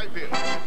Nej,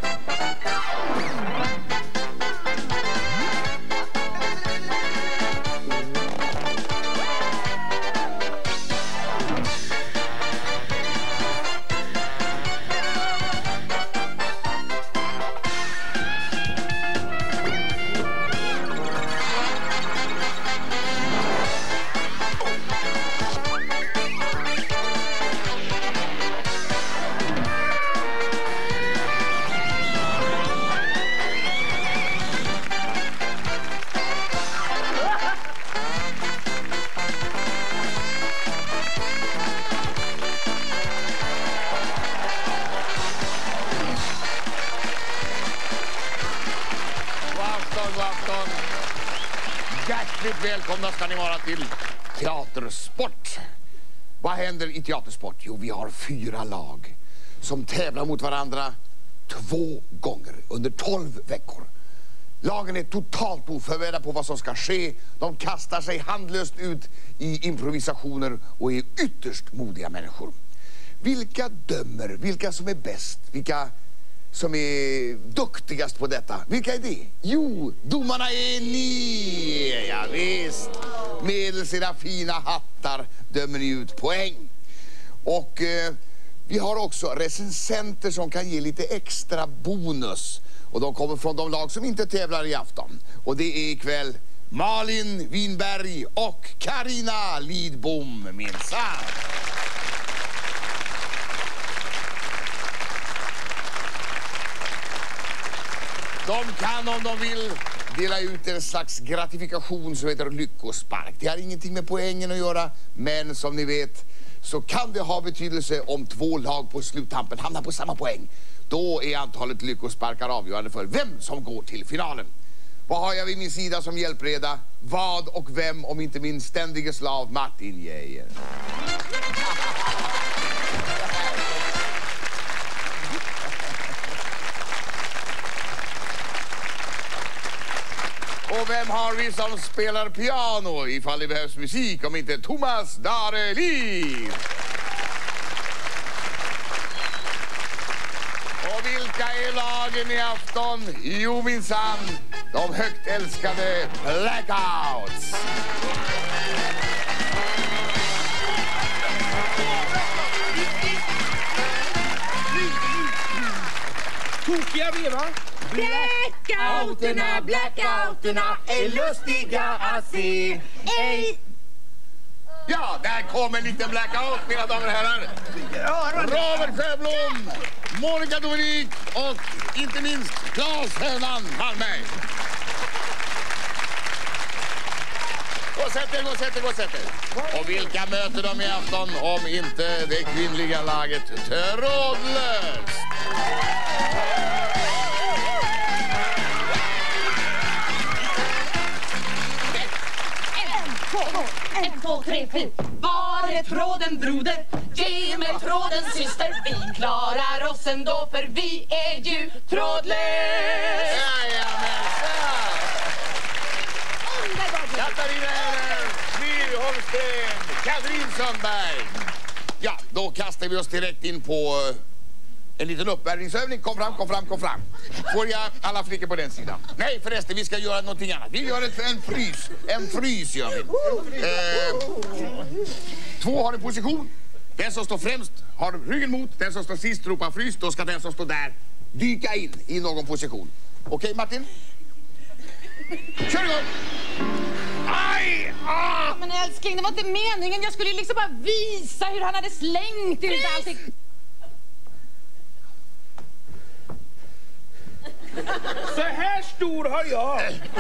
Hjärtligt välkomna ska ni vara till teatersport. Vad händer i teatersport? Jo, vi har 4 lag som tävlar mot varandra 2 gånger under 12 veckor. Lagen är totalt oförberedda på vad som ska ske. De kastar sig handlöst ut i improvisationer och är ytterst modiga människor. Vilka dömer? Vilka som är bäst? Vilka som är duktigast på detta? Vilka är det? Jo, domarna är ni! Ja, visst. Med sina fina hattar dömer ni ut poäng. Och vi har också recensenter som kan ge lite extra bonus. Och de kommer från de lag som inte tävlar i afton. Och det är ikväll Malin Winberg och Carina Lidbom, minsann. De kan, om de vill, dela ut en slags gratifikation som heter lyckospark. Det har ingenting med poängen att göra, men som ni vet så kan det ha betydelse om 2 lag på sluttampen hamnar på samma poäng. Då är antalet lyckosparkar avgörande för vem som går till finalen. Vad har jag vid min sida som hjälpreda? Vad och vem om inte min ständige slav Martin Geijer. Och vem har vi som spelar piano ifall det behövs musik om inte Thomas Darelin? Och vilka är lagen i afton? Jo, minsann, de högt älskade Blackouts. Tokiga veva. Blackouterna är lustiga att se. Ja, där kommer en liten blackout, mina damer och herrar. Robert Sjöblom, Monica Dominik och inte minst Claes Hönan Malmberg. Gå sätt er. Och vilka möter de i afton om inte det kvinnliga laget Trådlöst? 1, 2, 3, 4. Var är tråden, broder? Ge mig tråden, syster. Vi klarar oss ändå, för vi är ju trådlös. Katarina Eller, Smiv Holmsten, Katrin Sundberg. Ja, då kastar vi oss direkt in på en liten uppvärmningsövning. Kom fram. Får jag alla flickor på den sidan? Nej, förresten, vi ska göra någonting annat. Vi gör en frys gör vi. 2 har en position. Den som står främst har ryggen mot. Den som står sist ropar frys. Då ska den som står där dyka in i någon position. Okej, Martin? Kör igång! Aj! Ah! Men älskling, det var inte meningen. Jag skulle liksom bara visa hur han hade slängt ut allting. Så här stor har jag.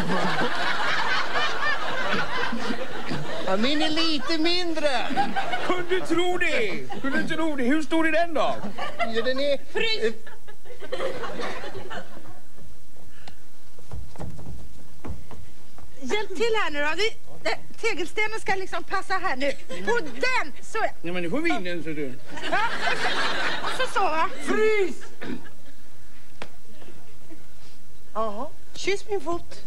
Ja, min är lite mindre. Kunde tro det. Hur stor är den då? Ja, den är... Frys! Hjälp till här nu då. Tegelstenen ska liksom passa här nu. På den! Så. Ja, men nu får vi in den, så du. Ja. Och så va? Frys! Ja. Kyss min fot.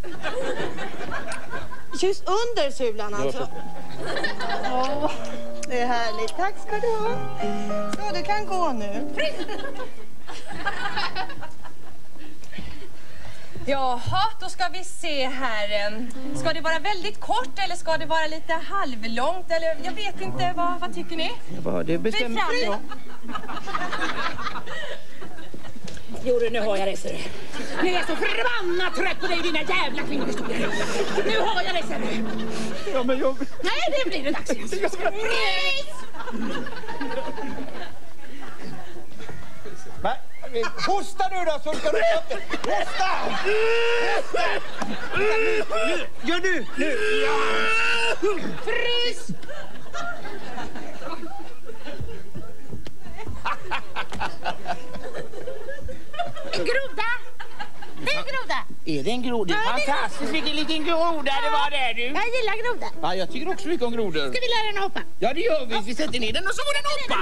Kyss under sulan alltså. Ja, det är härligt. Tack ska du ha. Så, du kan gå nu. Jaha, då ska vi se här. Ska det vara väldigt kort eller ska det vara lite halvlångt? Eller jag vet inte, vad tycker ni? Ja, det bestämmer jag. Jo, nu har jag det, ser du. Nu är jag så förbannat trött på dig, dina jävla kvinnohistorier. Nu har jag det, ser du. Ja, men jag... Nej, det blir det dags igen. Jag ska... Men, hosta nu då, så ska du upp det. Hosta! Gör nu, nu. Frys! En groda! Det är en groda! Är det en groda? Fantastiskt, vilken liten groda det var där, du. Jag gillar grodor. Ja, jag tycker också mycket om grodor. Ska vi lära den hoppa? Ja, det gör vi. Vi sätter ner den och så får den hoppa.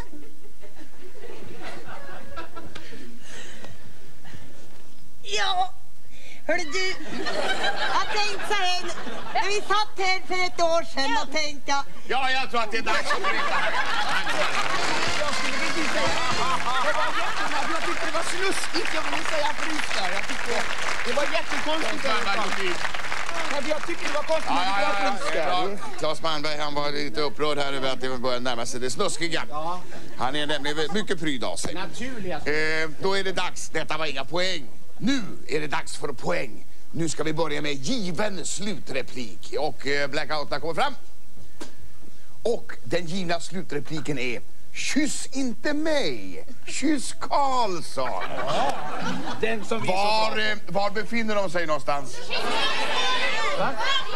Ja, hörru du. Jag tänkte så här, när vi satt här för ett år sedan, då tänkte jag... Ja, jag tror att det är dags att bryta här. Jag skulle inte säga... Jag tyckte det var snuskigt. Jag vill säga frysar. Jag tyckte det var jättekonstigt. Jag tyckte det var konstigt att jag frysar. Claes Malmberg, han var lite upprörd här över att det började närma sig det snuskiga. Ja. Han är nämligen mycket pryd av sig. Naturliga. Då är det dags. Detta var inga poäng. Nu är det dags för poäng. Nu ska vi börja med given slutreplik. Och blackoutarna kommer fram. Och den givna slutrepliken är: kyss inte mig, kyss Karlsson. Ja, den som vi var befinner de sig någonstans? Va?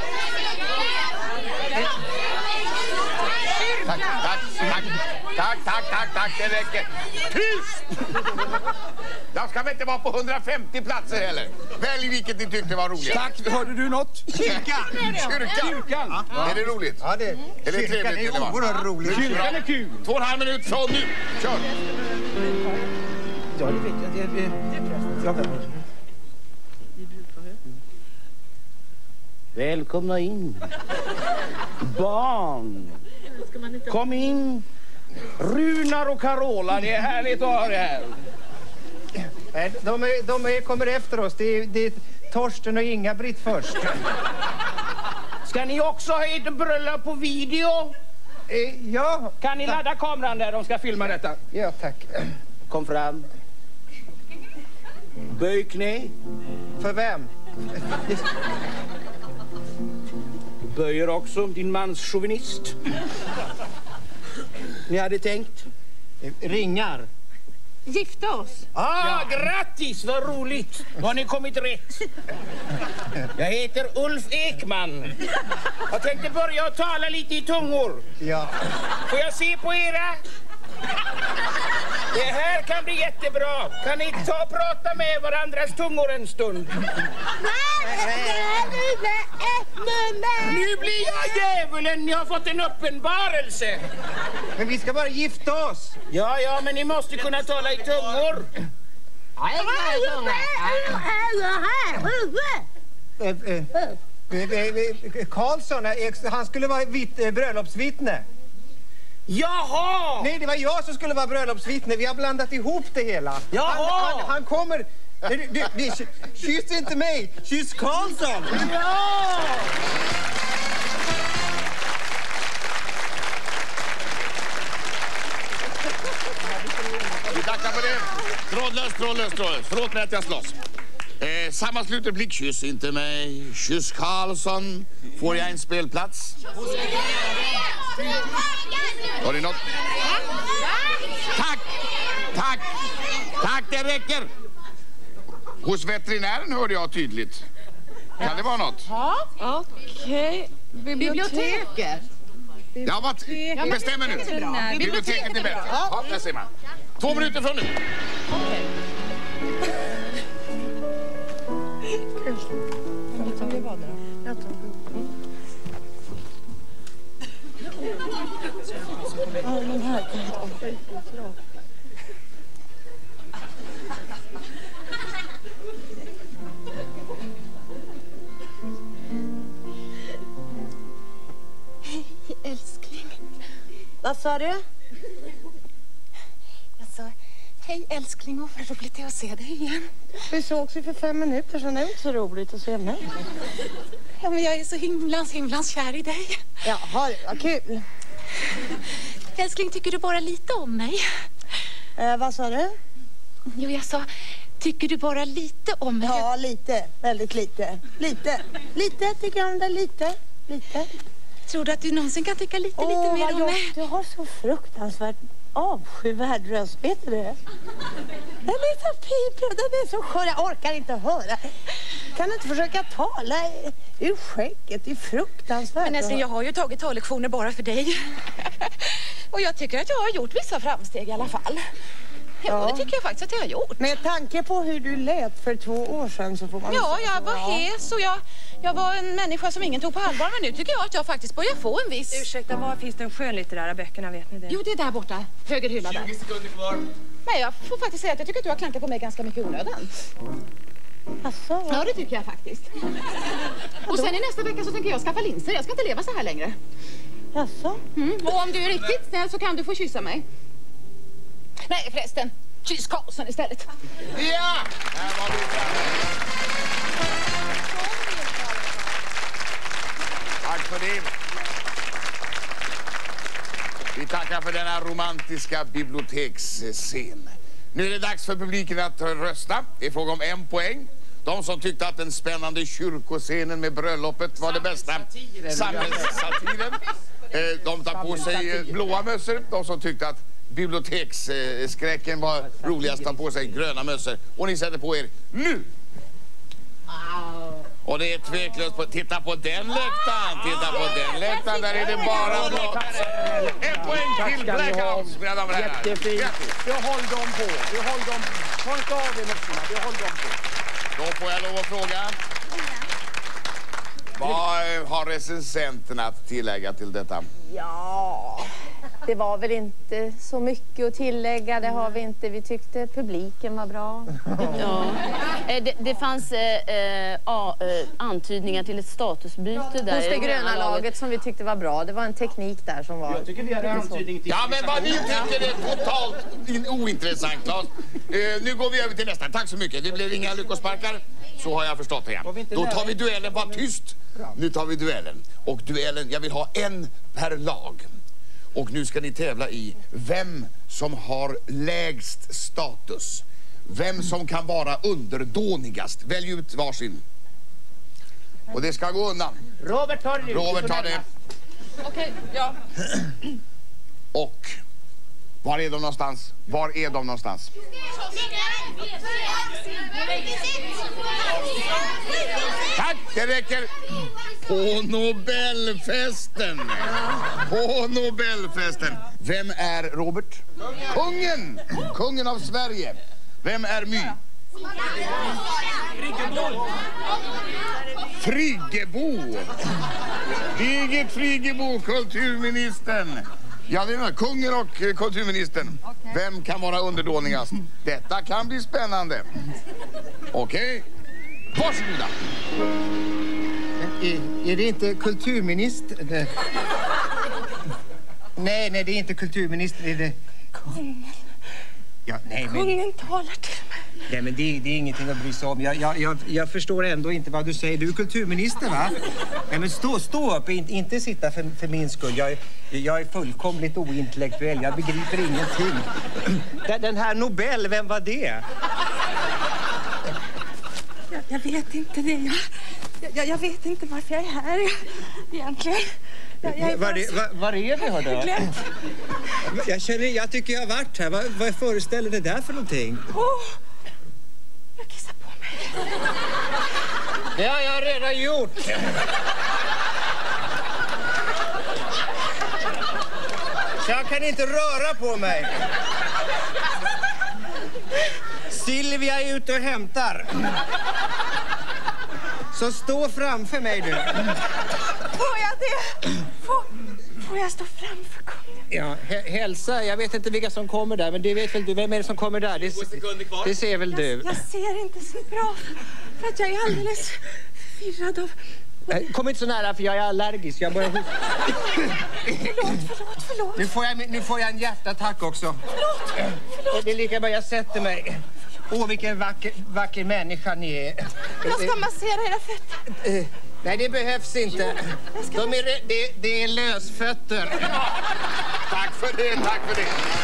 Tack, det räcker. Tyst! Jag ska väl inte vara på 150 platser heller. Välj vilket ni tyckte var roligt. Tack, hörde du något? Kyrkan. Ja. Är det roligt? Ja, det är trevligt, är oerhört roligt. Kyrkan är kul. 2,5 minuter från nu. Kör! Ja, det vet jag. Välkomna in. Barn. Kom in. Runar och Carola, det är härligt att ha det här. Nej, de kommer efter oss. Det är Torsten och Inga-Britt först. Ska ni också ha ett bröllop på video? Ja. Kan ni ladda kameran där, de ska filma detta? Ja, tack. Kom fram. Böj knä. För vem? Böjer också, din mans chauvinist. Ni hade tänkt? Ringar. Gifta oss. Grattis, vad roligt. Då har ni kommit rätt. Jag heter Ulf Ekman. Jag tänkte börja att tala lite i tungor. Ja. Får jag se på era? Det här kan bli jättebra. Kan ni ta och prata med varandras tungor en stund? Nu blir jag djävulen. Ni har fått en uppenbarelse. Men vi ska bara gifta oss. Ja, men ni måste kunna tala i tungor. Karlsson, han skulle vara bröllopsvittne. Jaha! Nej, det var jag som skulle vara bröllopsvittne. Vi har blandat ihop det hela. Jaha! Han kommer... Kyss inte mig, kyss Karlsson. Ja! Vi tackar för det. Trådlöst. Förlåt mig att jag slåss. Samma slutreplik. Kyss inte mig, kyss Karlsson. Får jag en spelplats? Har ni något? Tack, det räcker. Hos veterinären hörde jag tydligt. Kan det vara något? Ja, okej. Biblioteket. Ja, vad bestämmer nu. Biblioteket är bättre. Ja, där ser man. 2 minuter från nu. Älskling. Vad sa du? Jag sa, Hej älskling, och vad roligt det är att se dig igen. Vi sågs ju för 5 minuter sedan. Det är inte så roligt att se mig. Ja, men jag är så himlans kär i dig. Jaha, vad kul. Älskling, tycker du bara lite om mig? Vad sa du? Jo, jag sa, tycker du bara lite om mig? Ja, lite. Väldigt lite. Lite tycker jag om det. Lite. Tror du att du någonsin kan tycka lite mer om mig? Du har så fruktansvärt avskyvärd röst, vet du det? Den är så pipig, den är så skör. Jag orkar inte höra. Kan du inte försöka tala ur skägget? Det är fruktansvärt. Men älskling, jag har ju tagit tallektioner bara för dig. Och jag tycker att jag har gjort vissa framsteg i alla fall. Ja, det tycker jag faktiskt att jag har gjort. Med tanke på hur du lät för 2 år sedan så får man... Ja, jag var hes och jag var en människa som ingen tog på allvar. Men nu tycker jag att jag faktiskt börjar få en viss... Ursäkta, var finns den skönlitterära böckerna, vet ni det? Jo, det är där borta. Höger hylla där. 20 sekunder kvar. Men jag får faktiskt säga att jag tycker att du har klankat på mig ganska mycket onödan. Asså? Ja, det tycker jag faktiskt. Och sen i nästa vecka så tänker jag skaffa linser. Jag ska inte leva så här längre. Asså? Och om du är riktigt snäll så kan du få kyssa mig. Nej, förresten. Kyss Karlsson istället. Ja! Där var vi framme. Tack för det. Vi tackar för denna romantiska biblioteksscen. Nu är det dags för publiken att rösta. Det är fråga om 1 poäng. De som tyckte att den spännande kyrkoscenen med bröllopet var det bästa. Samhällssatiren. De tar på sig blåa mössor. De som tyckte att biblioteksskräcken var roligast tar på sig gröna mössor. Och ni sätter på er nu. Och det är tveklöst på... Titta på den läktaren. Titta på den läktaren. Där är det bara blått. 1 poäng till Blackhouse, mina damer och herrar. Jättefint. Du håll dem på. Ta inte av er mössorna. Du håll dem på. Då får jag lov att fråga. Vad har recensenterna att tillägga till detta? Ja, det var väl inte så mycket att tillägga. Det har vi inte. Vi tyckte publiken var bra. Ja. Det fanns antydningar till ett statusbyte där. Hos det gröna laget som vi tyckte var bra. Det var en teknik där som var... Jag tycker vi hade antydning till... Ja, men vad ni tycker är totalt ointressant, Claes. Nu går vi över till nästa. Tack så mycket. Det blir inga lyckosparkar. Så har jag förstått det igen. Då tar vi duellen. Var tyst. Nu tar vi duellen. Och duellen, jag vill ha 1 per lag. Och nu ska ni tävla i vem som har lägst status. Vem som kan vara underdånigast. Välj ut varsin. Och det ska gå undan. Robert tar det. Robert tar det. Okej, ja. Och var är de någonstans? Var är de någonstans? Tack, det räcker. På Nobelfesten. På Nobelfesten. Vem är Robert? Kungen. Kungen av Sverige. Vem är My? Friggebo. Birgit Friggebo, kulturministern. Ja, det är kungen och kulturministern. Vem kan vara underdånigast? Detta kan bli spännande. Okej. Varsågoda. Är det inte kulturminister? Nej, det är inte kulturminister. Är det... Kungen. Ja, nej, men... Kungen talar till mig. Nej, men det är ingenting att bry sig om. Jag förstår ändå inte vad du säger. Du är kulturminister, va? Nej, men stå upp. Inte sitta för min skull. Jag är fullkomligt ointellektuell. Jag begriper ingenting. Den här Nobel, vem var det? Jag vet inte det. Jag vet inte varför jag är här egentligen. Var är vi, hördu? Jag tycker jag har varit här. Vad föreställer det där för någonting? Jag kissar på mig. Det har jag redan gjort. Så jag kan inte röra på mig. Silvia är ute och hämtar. Så stå framför mig, du. Får jag det? Får jag stå framför kungen? Ja, hälsa. Jag vet inte vilka som kommer där, men det vet väl du. Vem är det som kommer där? Det ser väl du. Jag ser inte så bra för att jag är alldeles firrad av... Kom inte så nära för jag är allergisk. Jag börjar... Förlåt. Nu får jag en hjärtattack också. Förlåt. Det är lika bra jag sätter mig. Åh, vilken vacker människa ni är. Jag ska massera era fötter. Nej, det behövs inte. Det är lösfötter. Tack för det, tack för det.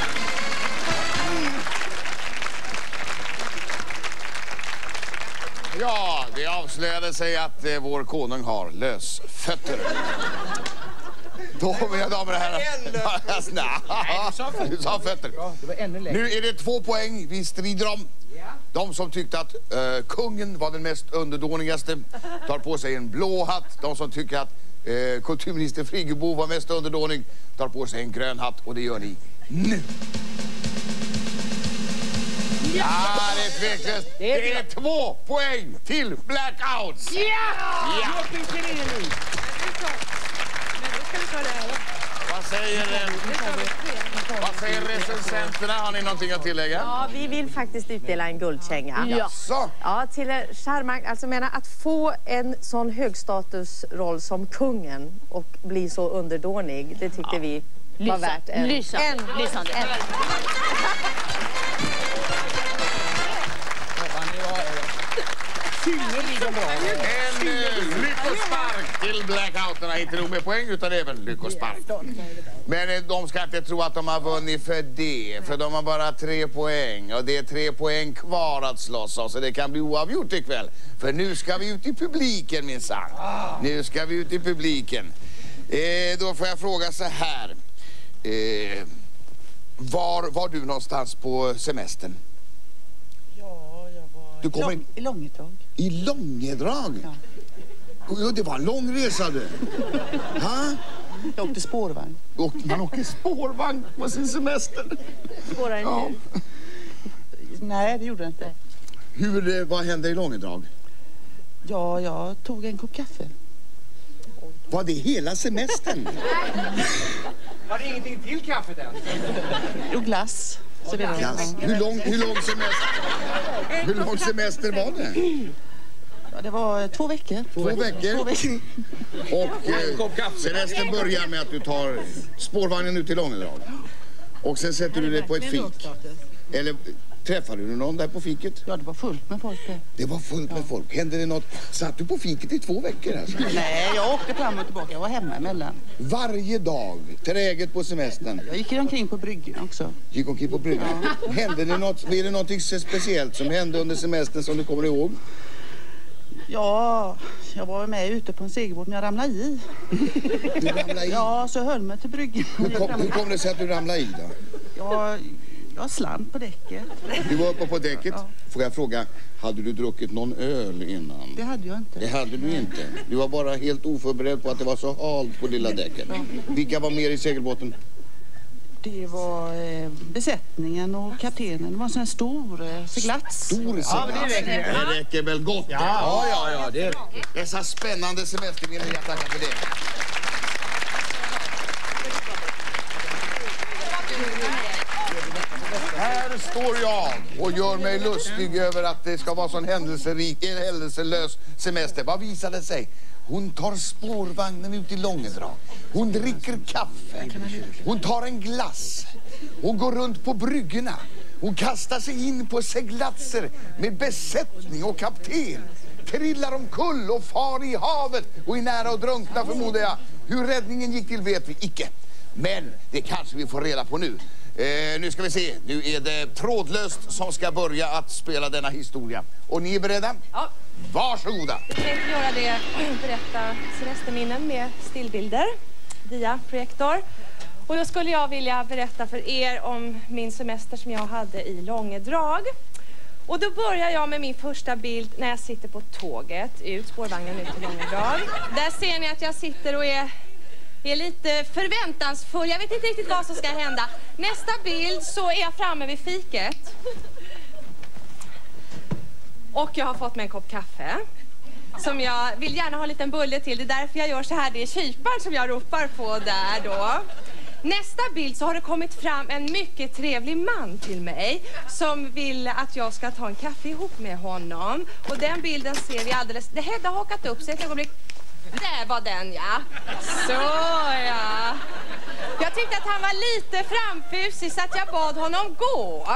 Ja, det avslöjade sig att vår konung har lösfötter. Då, mina damer och herrar. Nej, du sa fötter. Det var ännu längre. Nu är det 2 poäng vi strider om. De som tyckte att kungen var den mest underdånigaste tar på sig en blå hatt. De som tycker att kulturminister Friggebo var mest underdånig tar på sig en grön hatt. Och det gör ni nu. Ja, det är tveklöst. Det är 2 poäng till Blackouts. Ja! Vad säger recensenterna? Har ni någonting att tillägga? Ja, vi vill faktiskt utdela en guldkänga. Jaså? Ja, till charmant. Alltså menar att få en sån högstatusroll som kungen och bli så underdånig, det tyckte vi var värt en. Lysande. En lyckospark till Blackouterna. Inte nog med poäng utan även lyckospark. Men de ska inte tro att de har vunnit för det. För de har bara 3 poäng. Och det är 3 poäng kvar att slåss om. Så det kan bli oavgjort ikväll. För nu ska vi ut i publiken, minsann. Nu ska vi ut i publiken. Då får jag fråga så här. Var du någonstans på semestern? Du kommer I Långedrag. I Långedrag? Ja. Jo, det var en lång resa du. Ha? Jag åkte spårvagn. Man åker spårvagn på sin semester. Spårar Ja. Nej, det gjorde jag inte. Vad hände i Långedrag? Ja, jag tog en kopp kaffe. Var det hela semestern? Har det ingenting till kaffet än? Och glass. Så det var Klass. Hur lång semester var det? Ja, det var 2 veckor. 2 veckor. 2 veckor. Och semestern börjar med att du tar spårvagnen ut till Långedrag. Och sen sätter du dig på ett fik. Eller träffade du någon där på fiket? Ja, det var fullt med folk där. Det var fullt med folk. Hände det något? Satt du på fiket i 2 veckor alltså? Nej, jag åkte fram och tillbaka. Jag var hemma emellan. Varje dag, träget på semestern. Jag gick omkring på bryggan också. Gick omkring på bryggan. Ja. Hände det något? Är det något speciellt som hände under semestern som du kommer ihåg? Ja, jag var med ute på en segelbåt men jag ramlade i. Du ramlade i? Ja, så jag höll mig till bryggan. Hur kom det sig att du ramlade i då? Jag slant på däcket. Du var uppe på däcket. Ja. Får jag fråga, hade du druckit någon öl innan? Det hade jag inte. Det hade du inte. Du var bara helt oförberedd på att det var så halt på lilla däcket. Ja. Vilka var mer i segelbåten? Det var besättningen och kaptenen. Det var en sån här stor seglats. Stor seglats? Ja, men det räcker. Det räcker väl gott? Ja, det räcker. Dessa spännande semesterminnen, jag tackar för det. Här står jag och gör mig lustig över att det ska vara sån händelselös semester. Vad visade sig? Hon tar spårvagnen ut i Långedrag. Hon dricker kaffe. Hon tar en glass. Hon går runt på bryggorna. Hon kastar sig in på seglatser med besättning och kapten. Trillar omkull och far i havet och är nära att drunkna, förmodar jag. Hur räddningen gick till vet vi icke. Men det kanske vi får reda på nu. Nu ska vi se. Nu är det Trådlöst som ska börja att spela denna historia. Och ni är beredda? Ja. Varsågoda. Jag tänkte göra det, berätta semesterminnen med stillbilder via projektor. Och då skulle jag vilja berätta för er om min semester som jag hade i Långedrag. Och då börjar jag med min första bild när jag sitter på tåget ut, spårvagnen ut till Långedrag. Där ser ni att jag sitter och är lite förväntansfull. Jag vet inte riktigt vad som ska hända. Nästa bild så är jag framme vid fiket. Och jag har fått mig en kopp kaffe. Som jag vill gärna ha en liten bulle till. Det är därför jag gör så här. Det är kyparen som jag ropar på där då. Nästa bild så har det kommit fram en mycket trevlig man till mig. Som vill att jag ska ta en kaffe ihop med honom. Och den bilden ser vi alldeles... Det Hedda har hakat upp sig ett ögonblick. Där var den, ja. Så, ja. Jag tyckte att han var lite framfusig så att jag bad honom gå.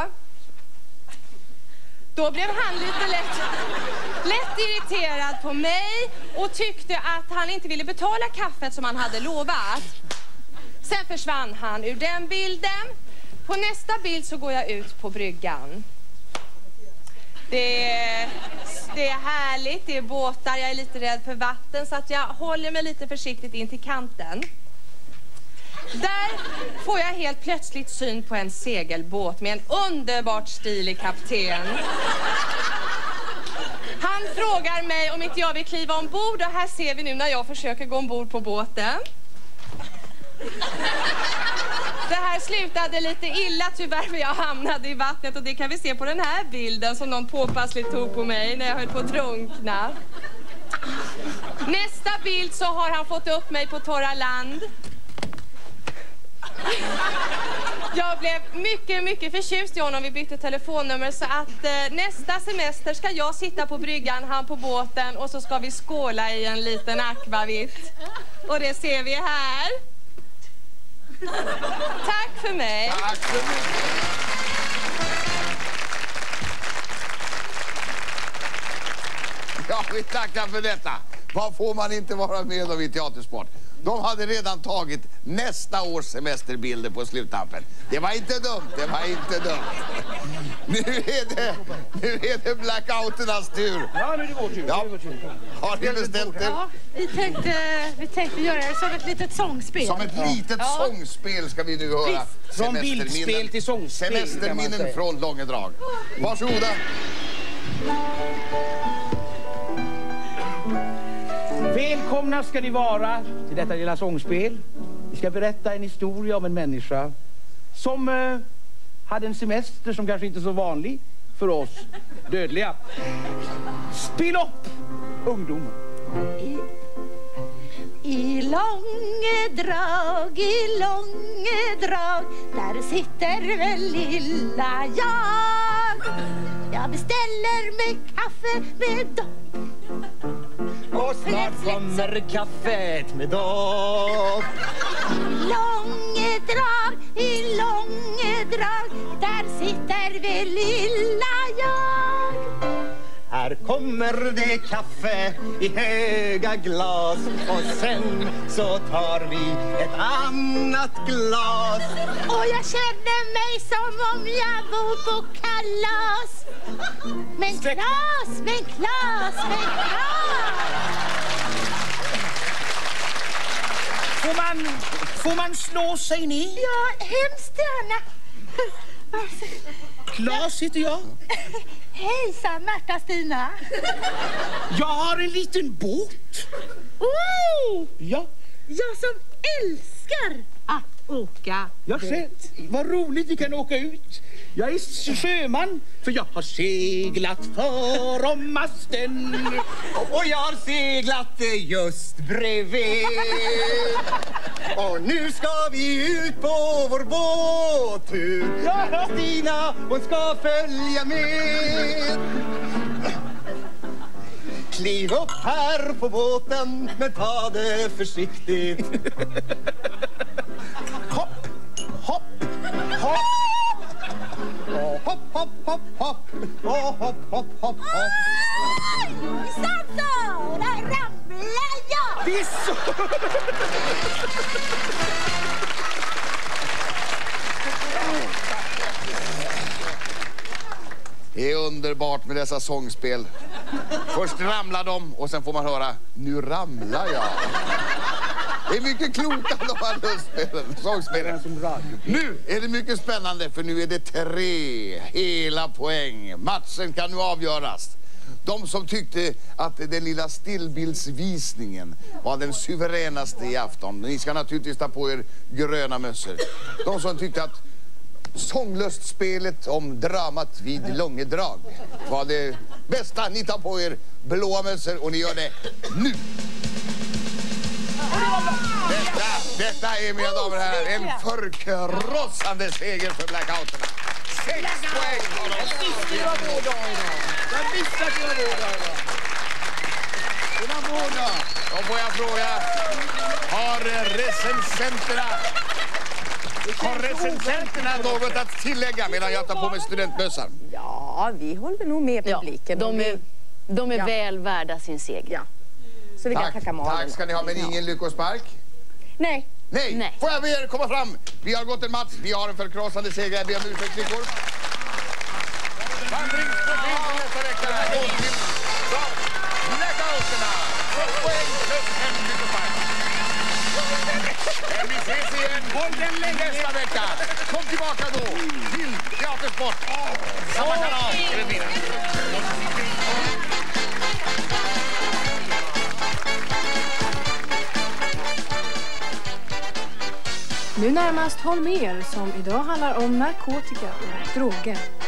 Då blev han lite lätt irriterad på mig och tyckte att han inte ville betala kaffet som han hade lovat. Sen försvann han ur den bilden. På nästa bild så går jag ut på bryggan. Det är härligt, det är båtar, jag är lite rädd för vatten så att jag håller mig lite försiktigt in till kanten. Där får jag helt plötsligt syn på en segelbåt med en underbart stilig kapten. Han frågar mig om inte jag vill kliva ombord och här ser vi nu när jag försöker gå ombord på båten. Det här slutade lite illa tyvärr för jag hamnade i vattnet och det kan vi se på den här bilden som någon påpassligt tog på mig när jag höll på att drunkna. Nästa bild så har han fått upp mig på torra land. Jag blev mycket förtjust i honom. Vi bytte telefonnummer så att nästa semester ska jag sitta på bryggan, han på båten och så ska vi skåla i en liten akvavitt. Och det ser vi här. Tack för mig. Tack så mycket. Ja, vi tackar för detta. Vad får man inte vara med om i Teatersport? De hade redan tagit nästa års semesterbilder på sluttampen. Det var inte dumt, det var inte dumt. Nu är det blackouternas tur. Ja, nu är det vår tur. Ja. Har ni beställt det? Ja, vi tänkte göra det som ett litet sångspel. Som ett litet sångspel ska vi nu höra. Från bildspel till sångspel. Semesterminnen från Långedrag. Varsågoda. Välkomna ska ni vara till detta lilla sångspel. Vi ska berätta en historia om en människa som hade en semester som kanske inte är så vanlig för oss dödliga. Spel upp, ungdomar. I Långedrag, där sitter väl lilla jag. Jag beställer mig kaffe med dopp. Och snart kommer kaffet med dopp. I Långedrag, där sitter väl lilla jag. Här kommer det kaffe i höga glas. Och sen så tar vi ett annat glas. Och jag känner mig som om jag bor på kalas. Men Klas. Får man slå sig ner? Ja, hemskt gärna. Klas heter jag. Hejsan, Märta-Stina. Jag har en liten båt. Oh! Ja. Jag som älskar att åka. Jag ser. Vad roligt vi kan åka ut. Jag är sjöman för jag har seglat för om masten. Och jag har seglat just bredvid. Och nu ska vi ut på vår båttur. Stina, hon ska följa med. Kliv upp här på båten, men ta det försiktigt. Hopp, hopp, hopp. Och hopp, hopp, hopp, hopp. Och hopp, hopp, hopp, hopp. Så, där ramlar jag. Det är så. Det är underbart med dessa sångspel. Först ramlar de och sen får man höra, nu ramlar jag. Det är mycket kloka de här sångspelen. Nu är det mycket spännande för nu är det 3 hela poäng. Matchen kan nu avgöras. De som tyckte att den lilla stillbildsvisningen var den suveränaste i afton. Ni ska naturligtvis ta på er gröna mössor. De som tyckte att sånglöstspelet om dramat vid Långedrag var det bästa. Ni tar på er blåa mössor och ni gör det nu. Detta är, mina damer och herrar, en förkrossande seger för blackouterna. 6 poäng har de. Jag visste det var vår dag idag. Det var vår dag. Då får jag fråga, har recensenterna Har recensenterna något att tillägga medan jag tar på mig studentbössan? Ja, vi håller nog med publiken. De är väl värda sin seger. Ja. Så vill jag tacka Malin. Tack ska ni ha, men ingen lyckospark? Nej. Nej. Får jag be er komma fram? Vi har gått en match, vi har en förkrossande seger. Jag ber om ursäkt, flickor. Vandringsprofil till nästa vecka. Och till blackouterna. 1 poäng plus 5 lyckospark. Vi ses igen nästa vecka. Kom tillbaka då till Teatersport. Samma kanal. Nu närmast Håll med er som idag handlar om narkotika och droger.